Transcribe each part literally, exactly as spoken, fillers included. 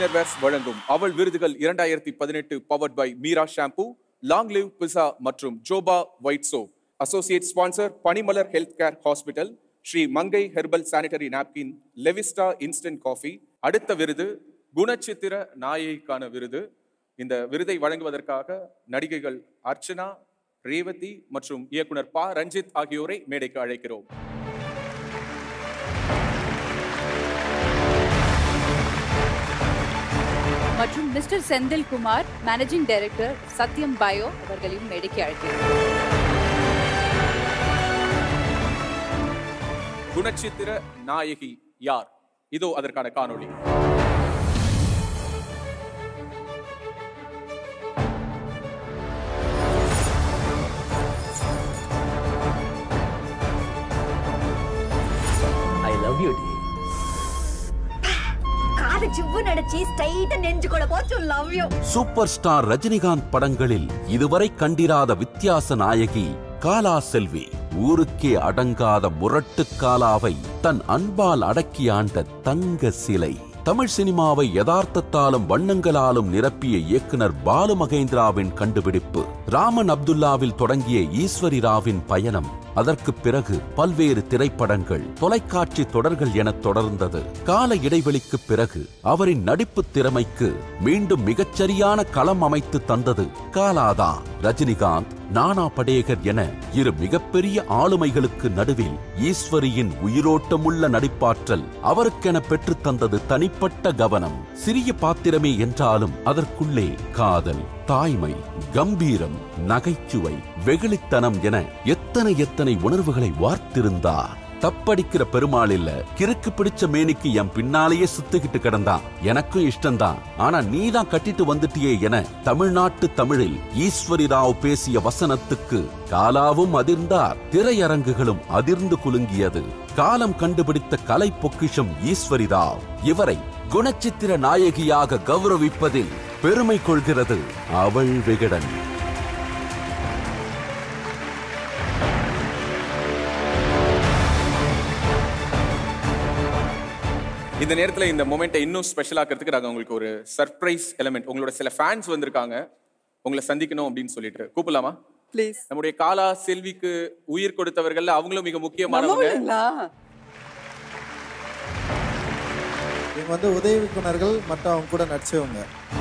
Innerwears வழங்கும் அவள் விருதுகள் இரண்டாயிரத்தி பதினெட்டு powered by Meera shampoo, long live பிஸா மற்றும் ஜோபா white soap. Associate sponsor Panimalar health care hospital, Sri Mangai herbal sanitary napkin, Levista instant coffee. அடுத்த விருது குணச்சித்திர நாயகிக்கான விருது. இந்த விருதை வழங்குவதற்காக நடிகைகள் அர்ச்சனா, ரேவதி மற்றும் இயக்குனர் பா ரஞ்சித் ஆகியோரை மேடைக்கு அழைக்கிறோம். மற்றும் mister Senthil Kumar, managing director Sathyam bio அவர்களையும் மேடைக்கு அழைக்கிறோம். குணச்சித்திர நாயகி யார்? இதோ அதற்கான காணொளி. I love you, dear. காது சிவு நடிச்சி ஸ்ட்ரைட்டா நெஞ்சுக்குள்ள போச்சு love you. Super star Rajinikanth படங்களில் இதுவரை கண்டிராத வித்தியாச நாயகி காலா செல்வி. ஊருக்கே அடங்காத முரட்டு காலாவை தன் அன்பால் அடக்கி ஆண்ட தங்க சிலை. தமிழ் சினிமாவை யதார்த்தத்தாலும் வண்ணங்களாலும் நிரப்பிய இயக்குனர் பாலு மகேந்திராவின் கண்டுபிடிப்பு. ராமன் அப்துல்லாவில் தொடங்கிய ஈஸ்வரி ராவின் பயணம் அதற்கு பிறகு பல்வேறு திரைப்படங்கள், தொலைக்காட்சி தொடர்கள் என தொடர்ந்தது. கால இடைவெளிக்கு பிறகு அவரின் நடிப்பு திறமைக்கு மீண்டும் மிகச்சரியான களம் அமைத்து தந்தது காலாதா. ரஜினிகாந்த், நானா படேகர் என இரு மிகப்பெரிய ஆளுமைகளுக்கு நடுவில் ஈஸ்வரியின் உயிரோட்டமுள்ள நடிப்பாற்றல் அவருக்கென பெற்று தந்தது தனிப்பட்ட கவனம். சிறிய பாத்திரமே என்றாலும் அதற்குள்ளே காதல், தாய்மை, கம்பீரம், நகைச்சுவை, வெகுளித்தனம் என எத்தனை எத்தனை உணர்வுகளை வார்த்திருந்தார். தப்படிக்கிற பெருமாள் இல்ல, கிறுக்கு பிடிச்ச மேனிக்கு என் பின்னாலேயே சுத்திக்கிட்டு கிடந்தான், எனக்கும் இஷ்டம்தான், ஆனா நீதான் கட்டிட்டு வந்துட்டியே என தமிழ்நாட்டு தமிழில் ஈஸ்வரி ராவ் பேசிய வசனத்துக்கு காலாவும் அதிர்ந்தார், திரையரங்குகளும் அதிர்ந்து குலுங்கியது. காலம் கண்டுபிடித்த கலை பொக்கிஷம் ஈஸ்வரி ராவ். இவரை குணச்சித்திர நாயகியாக கௌரவிப்பதில் பெருமை கொள்கிறது அவள் விகடன். இந்த நேரத்தில் இந்த மொமெண்ட்டை இன்னும் ஸ்பெஷல் ஆக்கிறதுக்கு நாங்கள் உங்களுக்கு ஒரு சர்ப்ரைஸ் எலிமெண்ட், உங்களோட சில ஃபேன்ஸ் வந்திருக்காங்க உங்களை சந்திக்கணும் அப்படின்னு சொல்லிட்டு. கூப்பிடலாமா? ப்ளீஸ். நம்முடைய காலா செல்விக்கு உயிர் கொடுத்தவர்கள் அவங்களும் மிக முக்கியமானவங்க. இவங்க வந்து உதவி இயக்குனர்கள் மற்றும் அவங்க கூட நடிச்சவங்க.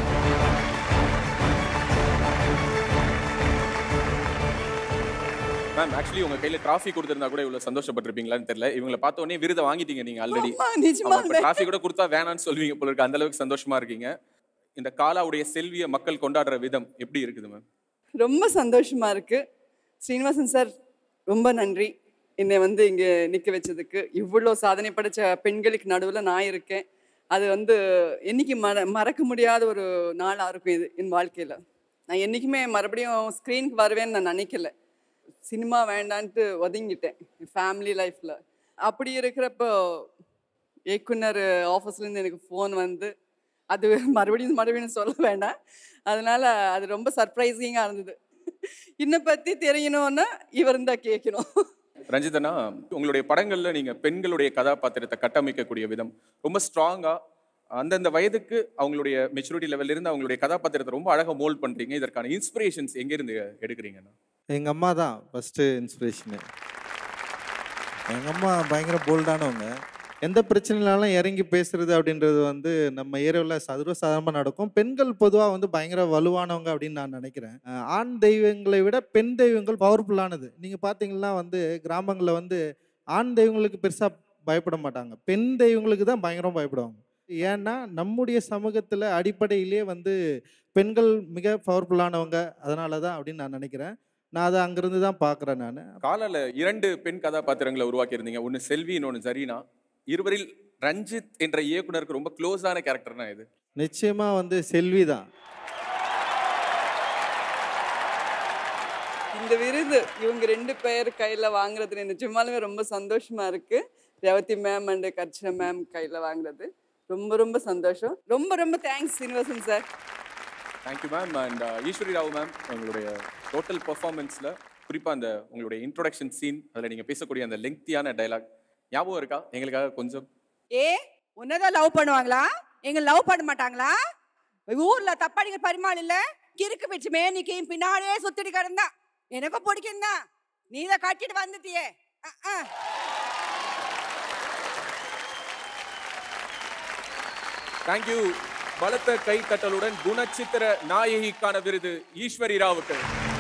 மேம், ஆக்சுவலி உங்க கையில டிராஃபி கொடுத்திருந்தா கூட இவ்வளவு சந்தோஷப்பட்டிருப்பீங்களான்னு தெரியல. இவங்களை பார்த்த உடனே விருதை வாங்கிட்டீங்க நீங்க ஆல்ரெடி. டிராஃபி கூட கொடுத்தா வேணான்னு சொல்வீங்க போல இருக்கு, அந்த அளவுக்கு சந்தோஷமா இருக்கீங்க. இந்த காலாவுடைய செல்விய மக்கள் கொண்டாடுற விதம் எப்படி இருக்குது மேம்? ரொம்ப சந்தோஷமா இருக்கு. ஸ்ரீனிவாசன் சார் ரொம்ப நன்றி, என்னை வந்து இங்க நிக்க வச்சதுக்கு. இவ்வளோ சாதனை படைச்ச பெண்களுக்கு நடுவில் நான் இருக்கேன். அது வந்து என்னைக்கு மற மறக்க முடியாத ஒரு நாளாக இருக்கும் இது என் வாழ்க்கையில். நான் என்றைக்குமே மறுபடியும் ஸ்க்ரீனுக்கு வருவேன்னு நான் நினைக்கல. சினிமா வேண்டான்ட்டு ஒதுங்கிட்டேன் ஃபேமிலி லைஃப்பில். அப்படி இருக்கிறப்போ இயக்குனர் ஆஃபீஸ்லேருந்து எனக்கு ஃபோன் வந்து, அது மறுபடியும் மறுபடியும் சொல்ல வேண்டாம், அதனால் அது ரொம்ப சர்ப்ரைசிங்காக இருந்தது. இன்னை பற்றி தெரியணும்னா இவர் தான் கேட்கணும். ரஞ்சிதனா, உங்களுடைய படங்கள்ல நீங்க பெண்களுடைய கதாபாத்திரத்தை கட்டமைக்கக்கூடிய விதம் ரொம்ப ஸ்ட்ராங்கா, அந்தந்த வயதுக்கு அவங்களுடைய மெச்சூரிட்டி லெவல்ல இருந்து அவங்களுடைய கதாபாத்திரத்தை ரொம்ப அழகா மோல்ட் பண்றீங்க. இதற்கான இன்ஸ்பிரேஷன்ஸ் எங்க இருந்து எடுக்கிறீங்கன்னா? எங்க அம்மா தான் ஃபர்ஸ்ட் இன்ஸ்பிரேஷனு. எங்க அம்மா பயங்கர போல்டானவங்க. எந்த பிரச்சனைனாலும் இறங்கி பேசுறது அப்படின்றது வந்து நம்ம ஏரியாவில் சர்வசாதாரணமாக நடக்கும். பெண்கள் பொதுவாக வந்து பயங்கர வலுவானவங்க அப்படின்னு நான் நினைக்கிறேன். ஆண் தெய்வங்களை விட பெண் தெய்வங்கள் பவர்ஃபுல்லானது. நீங்கள் பார்த்தீங்கன்னா வந்து கிராமங்களில் வந்து ஆண் தெய்வங்களுக்கு பெருசாக பயப்பட மாட்டாங்க, பெண் தெய்வங்களுக்கு தான் பயங்கரம் பயப்படுவாங்க. ஏன்னா நம்முடைய சமூகத்தில் அடிப்படையிலே வந்து பெண்கள் மிக பவர்ஃபுல்லானவங்க, அதனால தான் அப்படின்னு நான் நினைக்கிறேன். நான் அதை அங்கிருந்து தான் பார்க்குறேன். நான் காலால இரண்டு பெண் கதாபாத்திரங்களை உருவாக்கி இருந்தீங்க, ஒன்று செல்வி, இன்னொன்று ஜரீனா. இருவரில் ரஞ்சித் என்ற இயக்குனருக்கு ரொம்ப க்ளோஸான கேரக்டர்னா இது? நிச்சயமா வந்து செல்வி தான். இந்த விருது இவங்க ரெண்டு பேர் கையில் வாங்குறது நிஜமாலுமே ரொம்ப சந்தோஷமா இருக்கு. ரேவதி மேம் அண்ட் கர்ச்சனா மேம் கையில் வாங்குறது ரொம்ப ரொம்ப சந்தோஷம். ரொம்ப ரொம்ப thanks Srinivasan sir. Thank you ma'am. And Eswari Rao ma'am, உங்களுடைய டோட்டல் பெர்ஃபார்மன்ஸில் குறிப்பாக அந்த உங்களுடைய இன்ட்ரோடக்ஷன் சீன், அதில் நீங்கள் பேசக்கூடிய அந்த லெங்க்தியான டைலாக் ஞாபகம் இருக்கா எங்களுக்காக கொஞ்சம்? ஏ உன்னதான் லவ் பண்ணுவாங்களா? எங்க லவ் பண்ண மாட்டாங்களா? ஊர்ல தப்பாடிங்க பரிமாள் இல்ல, கிறுக்கு பிடிச்சு மேனிக்கையும் பின்னாடியே சுத்திட்டு கிடந்தா. எனக்கும் பிடிக்கும் தான், நீ இதை கட்டிட்டு வந்துட்டியே. தேங்க்யூ. பலத்த கை தட்டலுடன் குணச்சித்திர நாயகிக்கான விருது ஈஸ்வரி ராவுக்கு.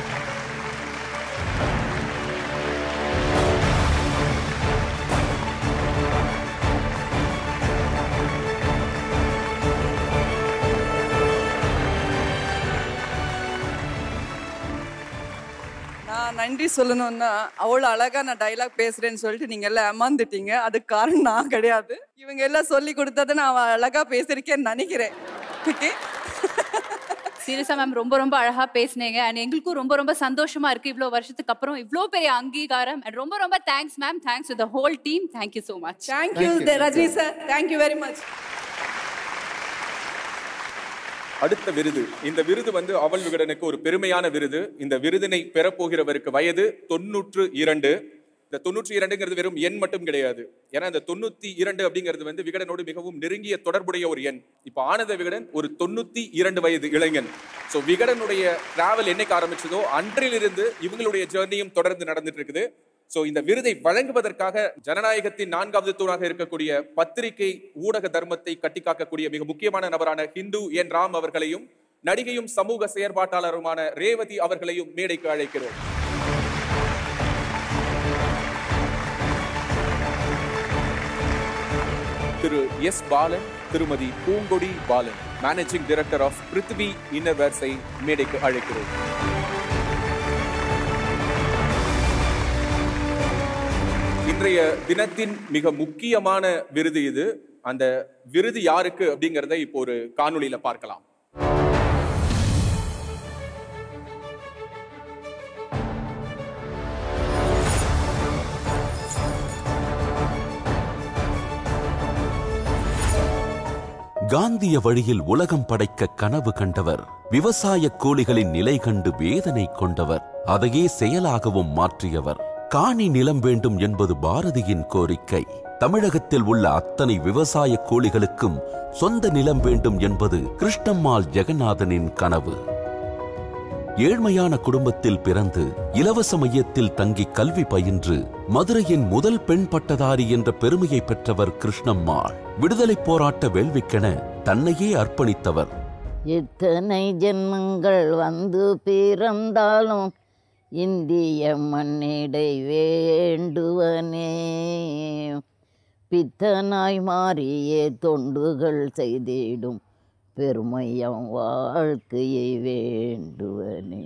நான் நன்றி சொல்லணும்னா, அவ்வளோ அழகா நான் டைலாக் பேசுறேன்னு சொல்லிட்டு நீங்க எல்லாம் ஏமாந்துட்டீங்க. அதுக்கு காரணம் நான் கிடையாது, இவங்க எல்லாம் சொல்லி கொடுத்ததை நான் அழகா பேசிருக்கேன்னு நினைக்கிறேன். ஓகே, சீரியஸா மேம் ரொம்ப ரொம்ப அழகா பேசுனீங்க. அண்ட் எங்களுக்கும் ரொம்ப ரொம்ப சந்தோஷமா இருக்கு இவ்வளோ வருஷத்துக்கு அப்புறம் இவ்வளோ பெரிய அங்கீகாரம். அண்ட் ரொம்ப ரொம்ப thanks ma'am. Thanks to the whole team. Thank you so much. Thank you Rajini sir, thank you very much. அடுத்த விருது, இந்த விருது வந்து அவல் விகடனுக்கு ஒரு பெருமையான விருது. இந்த விருதினை பெறப்போகிறவருக்கு வயது தொண்ணூற்று இரண்டு. இந்த தொண்ணூற்றி இரண்டுங்கிறது வெறும் எண் மட்டும் கிடையாது. ஏன்னா இந்த தொண்ணூத்தி இரண்டு அப்படிங்கிறது வந்து விகடனோடு மிகவும் நெருங்கிய தொடர்புடைய ஒரு எண். இப்போ ஆனந்த விகடன் ஒரு தொண்ணூத்தி இரண்டு வயது இளைஞன். ஸோ விகடனுடைய டிராவல் என்னைக்கு ஆரம்பிச்சதோ அன்றிலிருந்து இவங்களுடைய ஜேர்னியும் தொடர்ந்து நடந்துட்டு இருக்குது. ஸோ இந்த விருதை வழங்குவதற்காக ஜனநாயகத்தின் நான்காவது தூணாக இருக்கக்கூடிய பத்திரிகை ஊடக தர்மத்தை கட்டிக்காக்கக்கூடிய மிக முக்கியமான நபரான ஹிந்து என் ராம் அவர்களையும் நடிகையும் சமூக செயற்பாட்டாளருமான ரேவதி அவர்களையும் மேடைக்கு அழைக்கிறோம். திரு எஸ் பாலன், திருமதி Poongodi Balan, managing director of Prithvi இன்னர்வேர்ஸை மேடைக்கு அழைக்கிறோம். இன்றைய தினத்தின் மிக முக்கியமான விருது இது. அந்த விருது யாருக்கு அப்படிங்கறத இப்போ ஒரு காணொளியில பார்க்கலாம். காந்திய வழியில் உலகம் படைக்க கனவு கண்டவர், விவசாய கூலிகளின் நிலை கண்டு வேதனை கொண்டவர், அதையே செயலாகவும் மாற்றியவர். காணி நிலம் வேண்டும் என்பது பாரதியின் கோரிக்கை. தமிழகத்தில் உள்ள அத்தனை விவசாய கூலிகளுக்கும் சொந்த நிலம் வேண்டும் என்பது கிருஷ்ணம்மாள் ஜெகநாதனின் கனவு. ஏழ்மையான குடும்பத்தில் பிறந்து இலவச மையத்தில் தங்கி கல்வி பயின்று மதுரையின் முதல் பெண் பட்டதாரி என்ற பெருமையை பெற்றவர் கிருஷ்ணம்மாள். விடுதலை போராட்ட வேள்விக்கென தன்னையே அர்ப்பணித்தவர். எத்தனை ஜென்மங்கள் வந்து பிறந்தாலும் இந்திய மண்ணிடை வேண்டுவனே, பித்தனாய் மாறியே தொண்டுகள் செய்திடும் பெருமையம் வாழ்க்கையை வேண்டுவனே.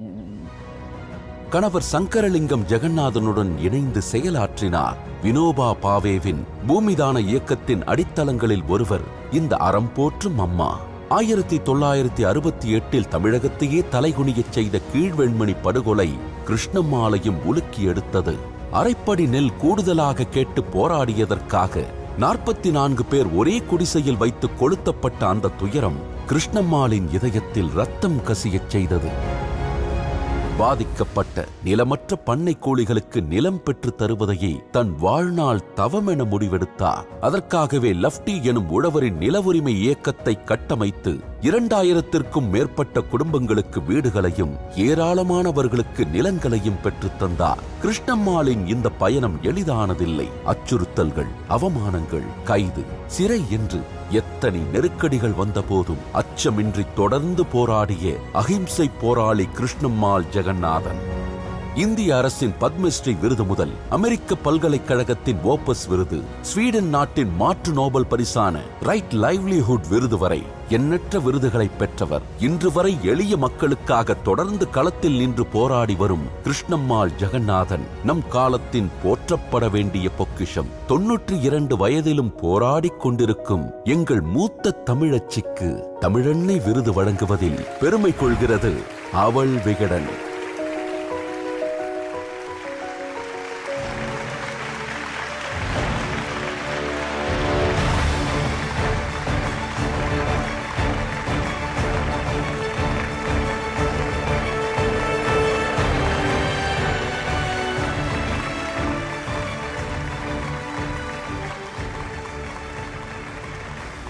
கணவர் சங்கரலிங்கம் ஜெகநாதனுடன் இணைந்து செயலாற்றினார். வினோபா பாவேவின் பூமிதான இயக்கத்தின் அடித்தளங்களில் ஒருவர் இந்த அறம் போற்றும் அம்மா. ஆயிரத்தி தொள்ளாயிரத்தி அறுபத்தி எட்டில் தமிழகத்தையே தலைகுனியச் செய்த கீழ்வெண்மணி படுகொலை கிருஷ்ணம்மாளையும் உலுக்கி எடுத்தது. அரைப்படி நெல் கூடுதலாக கேட்டு போராடியதற்காக நாற்பத்தி நான்கு பேர் ஒரே குடிசையில் வைத்து கொளுத்தப்பட்ட அந்த துயரம் கிருஷ்ணம்மாளின் இதயத்தில் ரத்தம் கசியச் செய்தது. பாதிக்கப்பட்ட நிலமற்ற பண்ணை கூலிகளுக்கு நிலம் பெற்று தருவதையே தன் வாழ்நாள் தவமென முடிவெடுத்தார். அதற்காகவே லப்டி எனும் உழவரின் நில உரிமை இயக்கத்தை கட்டமைத்து இரண்டாயிரத்திற்கும் மேற்பட்ட குடும்பங்களுக்கு வீடுகளையும் ஏராளமானவர்களுக்கு நிலங்களையும் பெற்றுத் தந்தார். கிருஷ்ணம்மாளின் இந்த பயணம் எளிதானதில்லை. அச்சுறுத்தல்கள், அவமானங்கள், கைது, சிறை என்று எத்தனை நெருக்கடிகள் வந்த போதும் அச்சமின்றி தொடர்ந்து போராடிய அகிம்சை போராளி கிருஷ்ணம்மாள் ஜெகநாதன். இந்திய அரசின் பத்மஸ்ரீ விருது முதல் அமெரிக்க பல்கலைக்கழகத்தின் ஓப்பஸ் விருது, ஸ்வீடன் நாட்டின் மாற்று நோபல் பரிசான ரைட் லைவ்லிஹுட் விருது வரை எண்ணற்ற விருதுகளை பெற்றவர். இன்று வரை எளிய மக்களுக்காக தொடர்ந்து களத்தில் நின்று போராடி வரும் கிருஷ்ணம்மாள் ஜெகநாதன் நம் காலத்தின் போற்றப்பட வேண்டிய பொக்கிஷம். தொன்னூற்றி இரண்டு வயதிலும் போராடி கொண்டிருக்கும் எங்கள் மூத்த தமிழச்சிக்கு தமிழன்னை விருது வழங்குவதில் பெருமை கொள்கிறது அவள் விகடன்.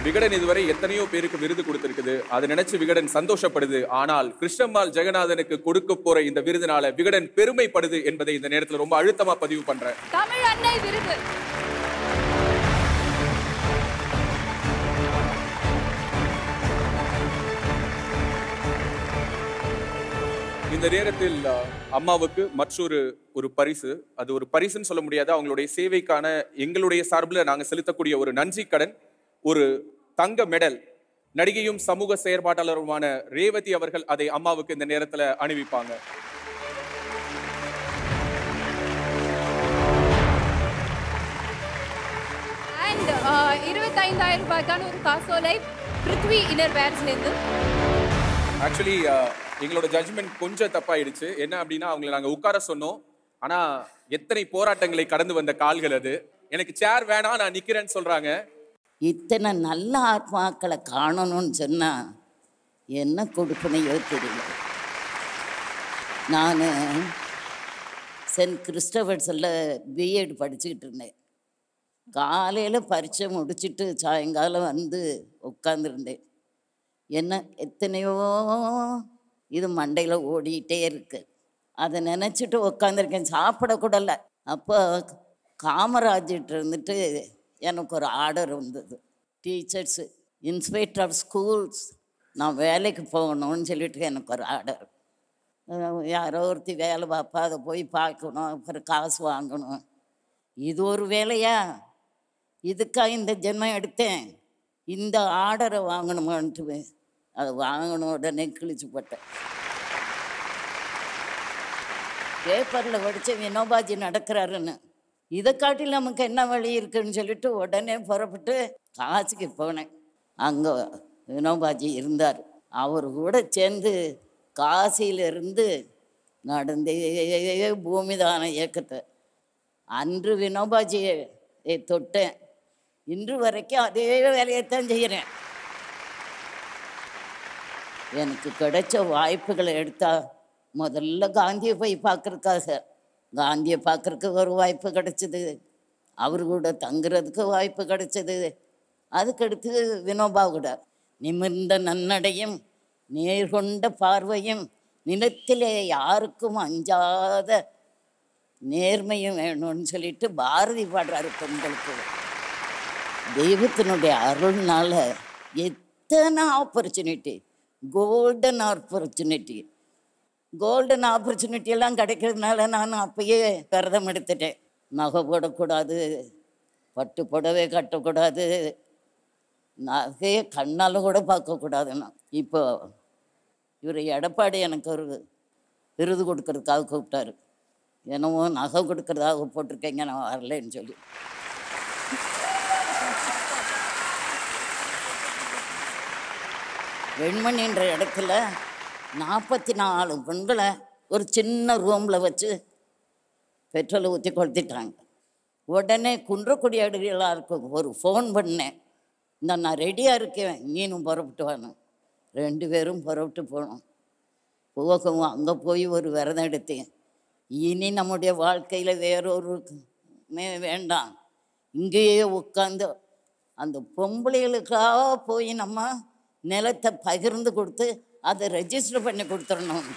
விகடன் இதுவரை எத்தனையோ பேருக்கு விருது கொடுத்திருக்குது, அதை நினைச்சு விகடன் சந்தோஷப்படுது. ஆனால் கிருஷ்ணம்மாள் ஜெகநாதனுக்கு கொடுக்க போற இந்த விருதுனால விகடன் பெருமைப்படுது என்பதை இந்த நேரத்தில் ரொம்ப அழுத்தமா பதிவு பண்றேன். தமிழ் அன்னை விருது. இந்த நேரத்தில் அம்மாவுக்கு மற்றொரு ஒரு பரிசு, அது ஒரு பரிசுன்னு சொல்ல முடியாது, அவங்களுடைய சேவைக்கான எங்களுடைய சார்பில் நாங்கள் செலுத்தக்கூடிய ஒரு நன்றி கடன், ஒரு தங்க மெடல். நடிகையும் சமூக செயற்பாட்டாளருமான ரேவதி அவர்கள் அதை அம்மாவுக்கு இந்த நேரத்தில் அணிவிப்பாங்க. அண்ட் இருபத்தைந்தாயிரம் ரூபாய்க்கான ஒரு காசோலை பிருத்வி இன்னர்வேர்ஸ்லேருந்து. ஆக்சுவலி எங்களோட ஜட்ஜ்மெண்ட் கொஞ்சம் தப்பாயிடுச்சு. என்ன அப்படின்னா, அவங்களை நாங்கள் உட்கார சொன்னோம், ஆனால் எத்தனை போராட்டங்களை கடந்து வந்த கால்கள் அது. எனக்கு சேர் வேணாம், நான் நிற்கிறேன்னு சொல்கிறாங்க. இத்தனை நல்ல ஆத்மாக்களை காணணும்னு சொன்னால் என்ன கொடுக்கணையோ தெரியல. நான் சென்ட் கிறிஸ்டபர்ஸில் பிஎட் படிச்சுக்கிட்டு இருந்தேன். காலையில் பரீட்சை முடிச்சுட்டு சாயங்காலம் வந்து உட்காந்துருந்தேன். என்ன எத்தனையோ இது மண்டையில் ஓடிக்கிட்டே இருக்கு. அதை நினச்சிட்டு உட்காந்துருக்கேன், சாப்பிடக்கூடல. அப்போ காமராஜிட்ட இருந்துட்டு எனக்கு ஒரு ஆர்டர் வந்தது. டீச்சர்ஸு இன்ஸ்பெக்டர் ஆஃப் ஸ்கூல்ஸ் நான் வேலைக்கு போகணும்னு சொல்லிட்டு எனக்கு ஒரு ஆர்டர். யாரோ ஒருத்தி வேலை பார்ப்பா, அதை போய் பார்க்கணும், அப்புறம் காசு வாங்கணும். இது ஒரு வேலையா? இதுக்காக இந்த ஜென்மம் எடுத்தேன். இந்த ஆர்டரை வாங்கணுமான்ட்டு அதை வாங்கணும். உடனே கிழிச்சு போட்டேன். பேப்பரில் படித்த வினோபாஜி நடக்கிறாருன்னு, இதை காட்டில் நமக்கு என்ன வழி இருக்குன்னு சொல்லிட்டு உடனே புறப்பட்டு காசிக்கு போனேன். அங்கே வினோபாஜி இருந்தார். அவர் கூட சேர்ந்து காசியிலிருந்து நடந்தே பூமிதான இயக்கத்தை அன்று வினோபாஜியை தொட்டேன். இன்று வரைக்கும் அதே வேலையைத்தான் செய்கிறேன். எனக்கு கிடைச்ச வாய்ப்புகளை எடுத்தால் முதல்ல காந்தியை போய் பார்க்குறதுக்காக, காந்தியை பார்க்குறதுக்கு ஒரு வாய்ப்பு கிடைச்சிது, அவர் கூட தங்குறதுக்கு வாய்ப்பு கிடைச்சது. அதுக்கடுத்து வினோபா கூட நிமிர்ந்த நன்னடையும் நேர்கொண்ட பார்வையும் நிலத்திலே யாருக்கும் அஞ்சாத நேர்மையும் வேணும்னு சொல்லிட்டு பாரதி பாடுறாரு. பெண்களுக்கு தெய்வத்தினுடைய அருள்னால எத்தனை opportunity, golden opportunity golden opportunity எல்லாம் கிடைக்கிறதுனால நான் அப்பயே விரதம் எடுத்துட்டேன். நகை போடக்கூடாது, பட்டு புடவை கட்டக்கூடாது, நகையை கண்ணால் கூட பார்க்கக்கூடாதுன்னா. இப்போ இவர் எடப்பாடி எனக்கு ஒரு விருது கொடுக்கறதுக்காக கூப்பிட்டாரு. என்னவோ நகை கொடுக்கறதாக போட்டிருக்கேங்க, நான் வரலன்னு சொல்லி. வெண்மணின்ற இடத்துல நாற்பத்தி நாலு பெண்களை ஒரு சின்ன ரூமில் வச்சு பெட்ரோலை ஊற்றி கொளுத்திட்டாங்க. உடனே குன்றக்குடி அடிகளாருக்கு ஒரு ஃபோன் பண்ணேன், இந்த நான் ரெடியாக இருக்கேன், நீனும் புறப்பட்டு வாங்க. ரெண்டு பேரும் புறப்பட்டு போனோம். போகவும் அங்கே போய் ஒரு விரதம் எடுத்தேன். இனி நம்முடைய வாழ்க்கையில் வேறொரு வேண்டாம், இங்கேயே உட்காந்து அந்த பொம்பளைகளுக்காக போய் நம்ம நிலத்தை பகிர்ந்து கொடுத்து அதை ரெஜிஸ்டர் பண்ணி கொடுத்துடணும்.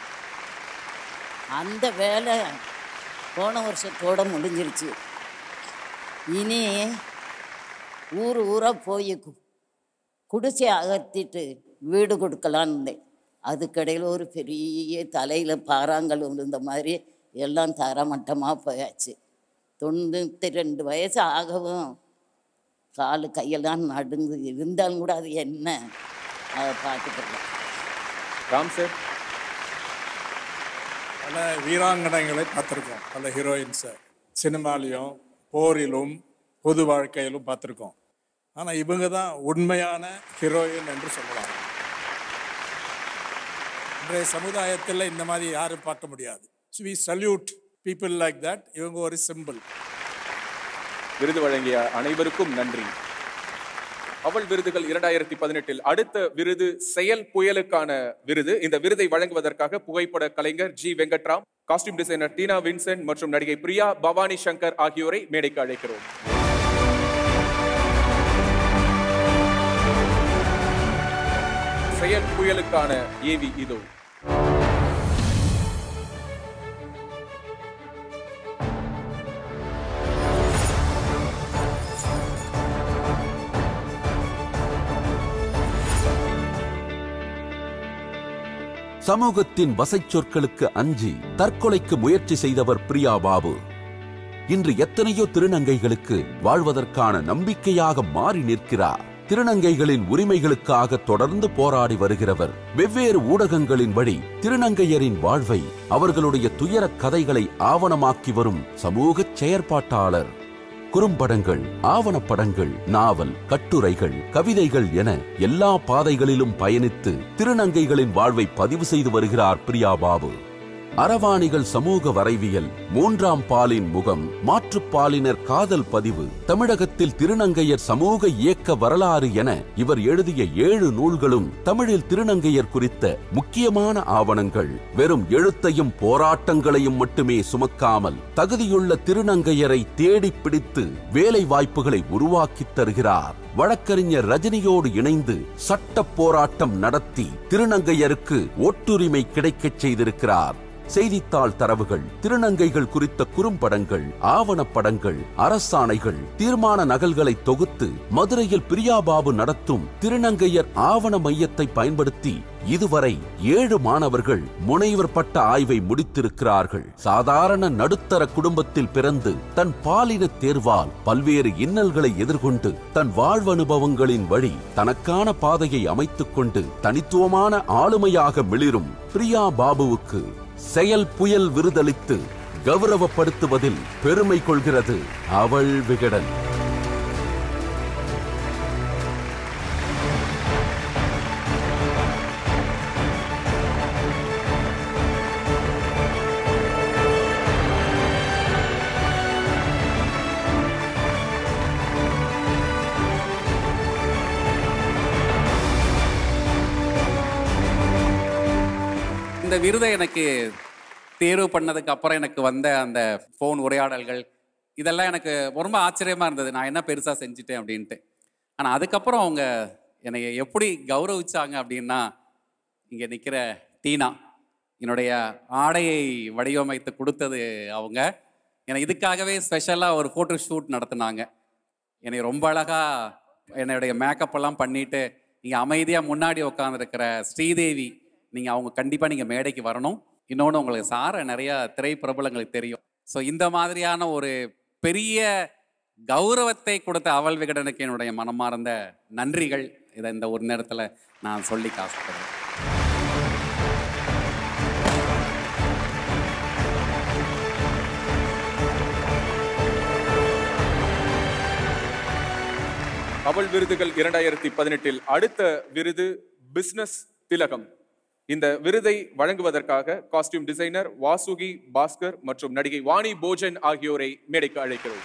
அந்த வேலை போன வருஷத்தோடு முடிஞ்சிருச்சு. இனி ஊர் ஊராக போய் குடிசை அகற்றிட்டு வீடு கொடுக்கலான்னு இருந்தேன். அதுக்கடையில் ஒரு பெரிய தலையில் பாறாங்கல் இருந்த மாதிரி எல்லாம் தரமட்டமாக போயாச்சு. தொண்ணூற்றி ரெண்டு வயசு ஆகவும் காலு கையெல்லாம் நடுங்கு இருந்தாலும் கூட அது என்ன அதை பார்த்துக்கலாம். ராம் சார், பல வீராங்கனைகளை பார்த்துருக்கோம், பல ஹீரோயின்ஸை சினிமாலையும் போரிலும் பொது வாழ்க்கையிலும் பார்த்துருக்கோம். ஆனால் இவங்க தான் உண்மையான ஹீரோயின் என்று சொல்லலாம். இன்றைய சமுதாயத்தில் இந்த மாதிரி யாரும் பார்க்க முடியாது. So we salute people like that. இவங்க ஒரு சிம்பிள். விருது வழங்கிய அனைவருக்கும் நன்றி. அவள் விருதுகள் இரண்டாயிரத்தி பதினெட்டில் அடுத்த விருது செயல் புயலுக்கான விருது. இந்த விருதை வழங்குவதற்காக புகைப்பட கலைஞர் G Venkat Ram, costume designer Tina Vincent மற்றும் நடிகை பிரியா பவானி சங்கர் ஆகியோரை மேடைக்கு அழைக்கிறோம். செயல் புயலுக்கான ஏவி இதோ. சமூகத்தின் வசைச் சொற்களுக்கு அஞ்சி தற்கொலைக்கு முயற்சி செய்தவர் பிரியா பாபு. இன்று எத்தனையோ திருநங்கைகளுக்கு வாழ்வதற்கான நம்பிக்கையாக மாறி நிற்கிறார். திருநங்கைகளின் உரிமைகளுக்காக தொடர்ந்து போராடி வருகிறவர். வெவ்வேறு ஊடகங்களின் வழி திருநங்கையரின் வாழ்வை, அவர்களுடைய துயர கதைகளை ஆவணமாக்கி வரும் சமூக செயற்பாட்டாளர். குறும்படங்கள், ஆவணப்படங்கள், நாவல், கட்டுரைகள், கவிதைகள் என எல்லா பாதைகளிலும் பயணித்து திருநங்கைகளின் வாழ்வை பதிவு செய்து வருகிறார் பிரியா பாபு. அரவாணிகள் சமூக வரைவியல், மூன்றாம் பாலின் முகம், மாற்றுப்பாலினர் காதல் பதிவு, தமிழகத்தில் திருநங்கையர் சமூக இயக்க வரலாறு என இவர் எழுதிய ஏழு நூல்களும் தமிழில் திருநங்கையர் குறித்த முக்கியமான ஆவணங்கள். வெறும் எழுத்தையும் போராட்டங்களையும் மட்டுமே சுமக்காமல் தகுதியுள்ள திருநங்கையரை தேடி பிடித்து வேலை வாய்ப்புகளை உருவாக்கித் தருகிறார். வழக்கறிஞர் ரஜினியோடு இணைந்து சட்ட போராட்டம் நடத்தி திருநங்கையருக்கு ஒட்டுரிமை கிடைக்கச் செய்திருக்கிறார். செய்தித்தாள் தரவுகள், திருநங்கைகள் குறித்த குறும்படங்கள், ஆவணப்படங்கள், அரசாணைகள், தீர்மான நகல்களை தொகுத்து மதுரையில் பிரியா பாபு நடத்தும் திருநங்கையர் ஆவண மையத்தை பயன்படுத்தி இதுவரை ஏழு மாணவர்கள் முனைவர் பட்ட ஆய்வை முடித்திருக்கிறார்கள். சாதாரண நடுத்தர குடும்பத்தில் பிறந்து தன் பாலின தேர்வால் பல்வேறு இன்னல்களை எதிர்கொண்டு தன் வாழ்வனுபவங்களின் வழி தனக்கான பாதையை அமைத்துக் கொண்டு தனித்துவமான ஆளுமையாக மிளிரும் பிரியா பாபுவுக்கு செயல் புயல் விருதளித்து கௌரவப்படுத்துவதில் பெருமை கொள்கிறது அவள் விகடன். இந்த விருதை எனக்கு தேர்வு பண்ணதுக்கு அப்புறம் எனக்கு வந்த அந்த ஃபோன் உரையாடல்கள் இதெல்லாம் எனக்கு ரொம்ப ஆச்சரியமாக இருந்தது. நான் என்ன பெருசாக செஞ்சுட்டேன் அப்படின்ட்டு. ஆனால் அதுக்கப்புறம் அவங்க என்னை எப்படி கௌரவிச்சாங்க அப்படின்னா, இங்கே நிற்கிற டீனா, என்னுடைய ஆடையை வடிவமைத்து கொடுத்தது அவங்க. என்னை இதுக்காகவே ஸ்பெஷலாக ஒரு ஃபோட்டோ ஷூட் நடத்தினாங்க. என்னை ரொம்ப அழகாக என்னுடைய மேக்கப்பெல்லாம் பண்ணிவிட்டு இங்கே அமைதியாக முன்னாடி உட்காந்துருக்கிற ஸ்ரீதேவி, நீங்கள் அவங்க கண்டிப்பாக நீங்கள் மேடைக்கு வரணும். இன்னொன்று, உங்களுக்கு சார நிறையா திரைப்பிரபலங்களுக்கு தெரியும். ஸோ இந்த மாதிரியான ஒரு பெரிய கௌரவத்தை கொடுத்த அவள் விகடனுக்கு என்னுடைய மனமார்ந்த நன்றிகள். இதை இந்த ஒரு நேரத்தில் நான் சொல்லி காசுப்படுறேன். அவள் விருதுகள் இரண்டாயிரத்தி பதினெட்டில் அடுத்த விருது பிசினஸ் திலகம். இந்த விருதை வழங்குவதற்காக காஸ்டியூம் டிசைனர் வாசுகி பாஸ்கர் மற்றும் நடிகை வாணி போஜன் ஆகியோரை மேடைக்கு அழைக்கிறோம்.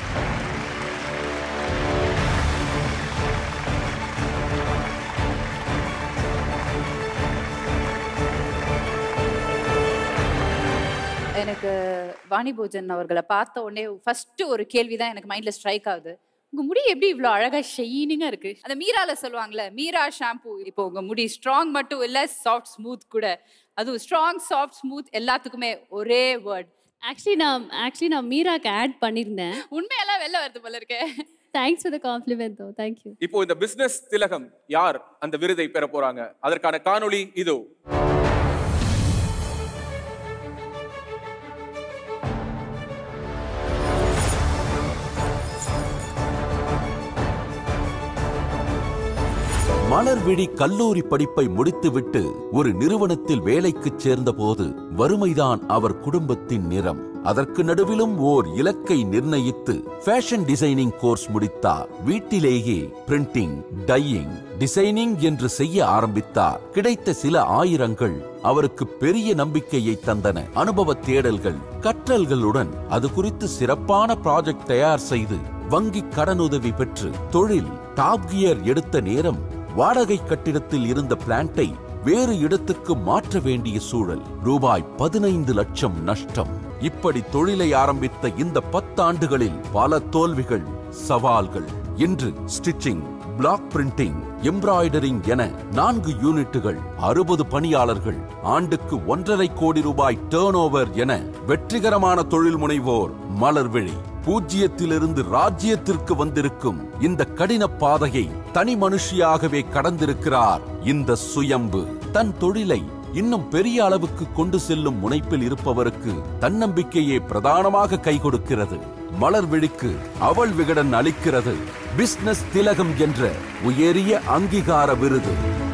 எனக்கு வாணி போஜன் அவர்களை பார்த்த உடனே ஃபர்ஸ்ட் ஒரு கேள்விதான் எனக்கு மைண்ட்ல ஸ்ட்ரைக் ஆகுது. உங்க முடி எப்படி இவ்வளோ அழகா ஷைனிங்கா இருக்கு? அந்த மீரால சொல்லுவாங்கல்ல, மீரா ஷாம்பு. இப்போ உங்க முடி ஸ்ட்ராங் மட்டும் இல்ல, சாஃப்ட் ஸ்மூத் கூட. அதுவும் ஸ்ட்ராங், சாஃப்ட், ஸ்மூத் எல்லாத்துக்குமே ஒரே வேர்ட். ஆக்சுவலி நான் ஆக்சுவலி நான் மீராக்கு ஆட் பண்ணியிருந்தேன். உண்மையெல்லாம் வெளில வருது போல இருக்கே. Thanks for the compliment though. Thank you. இப்போ இந்த பிசினஸ் திலகம் யார் அந்த விருதை பெற போறாங்க, அதற்கான காணொளி இதோ. மலர்விழி கல்லூரி படிப்பை முடித்துவிட்டு ஒரு நிறுவனத்தில் வேலைக்கு சேர்ந்த போது வறுமைதான் அவர் குடும்பத்தின் நிறம். அதற்கு நடுவிலும் ஓர் இலக்கை நிர்ணயித்து ஃபேஷன் டிசைனிங் கோர்ஸ் முடித்தார். வீட்டிலேயே பிரிண்டிங், டையிங், டிசைனிங் என்று செய்ய ஆரம்பித்தார். கிடைத்த சில ஆயிரங்கள் அவருக்கு பெரிய நம்பிக்கையை தந்தன. அனுபவ தேடல்கள், கற்றல்களுடன் அது குறித்து சிறப்பான ப்ராஜெக்ட் தயார் செய்து வங்கி கடனுதவி பெற்று தொழில் டாப் கியர் எடுத்த நேரம் வாடகை கட்டிடத்தில் இருந்த பிளான்ட்டை வேறு இடத்துக்கு மாற்ற வேண்டிய சூழல். ரூபாய் பதினைந்து லட்சம் நஷ்டம். இப்படி தொழிலை ஆரம்பித்த இந்த பத்தாண்டுகளில் பல தோல்விகள், சவால்கள். இன்று ஸ்டிச்சிங், பிளாக் பிரிண்டிங், எம்ப்ராய்டரிங் என நான்கு யூனிட்டுகள், அறுபது பணியாளர்கள், ஆண்டுக்கு ஒன்றரை கோடி ரூபாய் டர்ன் ஓவர் என வெற்றிகரமான தொழில் முனைவோர் மலர்விழி. பூஜ்ஜியத்திலிருந்து ராஜ்யத்திற்கு வந்திருக்கும் இந்த கடின பாதையை தனி மனுஷியாகவே கடந்திருக்கிறார் இந்த சுயம்பு. தன் தொழிலை இன்னும் பெரிய அளவுக்கு கொண்டு செல்லும் முனைப்பில் இருப்பவருக்கு தன்னம்பிக்கையே பிரதானமாக கை கொடுக்கிறது. மலர்விழிக்கு அவள் விகடன் அளிக்கிறது பிசினஸ் திலகம் என்ற உயரிய அங்கீகார விருது.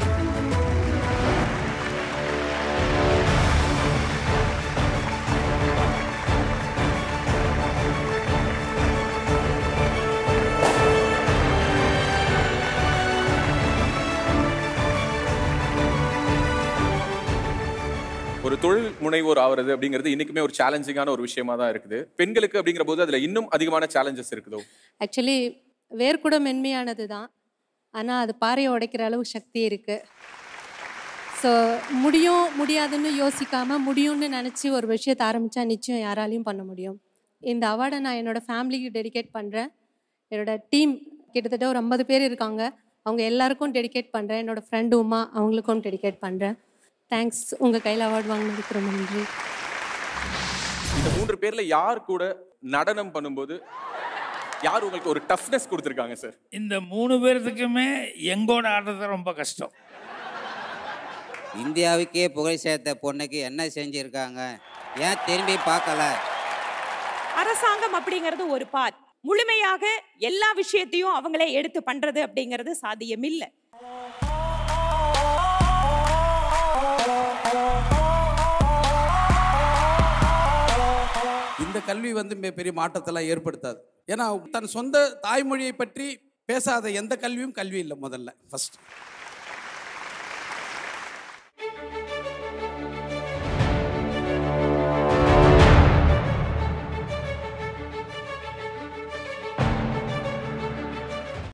ஒரு தொழில் முனைவோர் ஆகிறது அப்படிங்கிறது இன்னைக்குமே ஒரு சேலஞ்சிங்கான ஒரு விஷயமா தான் இருக்குது. பெண்களுக்கு அப்படிங்கிற போது அதுல இன்னும் அதிகமான சேலஞ்சஸ் இருக்குதோ? ஆக்சுவலி வேர் கூட மென்மையானது தான், ஆனால் அது பாறையை உடைக்கிற அளவு சக்தி இருக்கு. ஸோ முடியும் முடியாதுன்னு யோசிக்காம முடியும்னு நினச்சி ஒரு விஷயத்தை ஆரம்பித்தா நிச்சயம் யாராலையும் பண்ண முடியும். இந்த அவார்டை நான் என்னோட ஃபேமிலிக்கு டெடிகேட் பண்ணுறேன். என்னோட டீம் கிட்டத்தட்ட ஒரு ஐம்பது பேர் இருக்காங்க, அவங்க எல்லாருக்கும் டெடிகேட் பண்ணுறேன். என்னோட ஃப்ரெண்டு உமா அவங்களுக்கும் டெடிகேட் பண்ணுறேன். தேங்க்ஸ். உங்கள் கையில் அவார்டு வாங்கினதுக்கு ரொம்ப நன்றி. இந்த மூன்று பேர்ல யார் கூட நடனம் பண்ணும்போது யார் உங்களுக்கு ஒரு டஃப்னஸ் கொடுத்துருக்காங்க சார்? இந்த மூணு பேர்த்துக்குமே எங்கோட ஆடுறது ரொம்ப கஷ்டம். இந்தியாவுக்கே புகழ் சேர்த்த பொண்ணுக்கு என்ன செஞ்சிருக்காங்க, ஏன் திரும்பி பார்க்கல? அரசாங்கம் அப்படிங்கிறது ஒரு பார்ட், முழுமையாக எல்லா விஷயத்தையும் அவங்களே எடுத்து பண்றது அப்படிங்கிறது சாத்தியம் இல்லை. இந்த கல்வி வந்து பெரிய மாற்றத்தெல்லாம் ஏற்படுத்தாது. ஏன்னா தன் சொந்த தாய்மொழியை பற்றி பேசாத எந்த கல்வியும் கல்வி இல்லை. முதல்ல ஃபர்ஸ்ட்